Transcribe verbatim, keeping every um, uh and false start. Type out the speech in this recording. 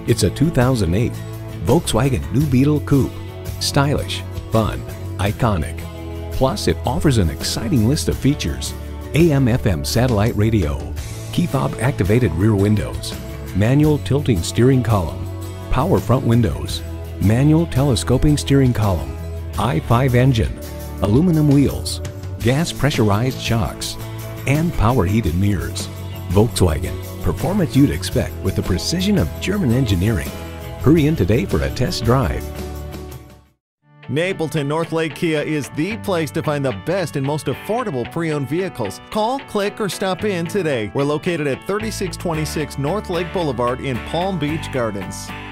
It's a two thousand eight Volkswagen New Beetle Coupe. Stylish, fun, iconic. Plus, it offers an exciting list of features: A M F M satellite radio, key fob activated rear windows, manual tilting steering column, power front windows, manual telescoping steering column, I five engine, aluminum wheels, gas pressurized shocks, and power heated mirrors. Volkswagen, performance you'd expect with the precision of German engineering. Hurry in today for a test drive. Napleton Northlake Kia is the place to find the best and most affordable pre-owned vehicles. Call, click, or stop in today. We're located at thirty-six twenty-six Northlake Boulevard in Palm Beach Gardens.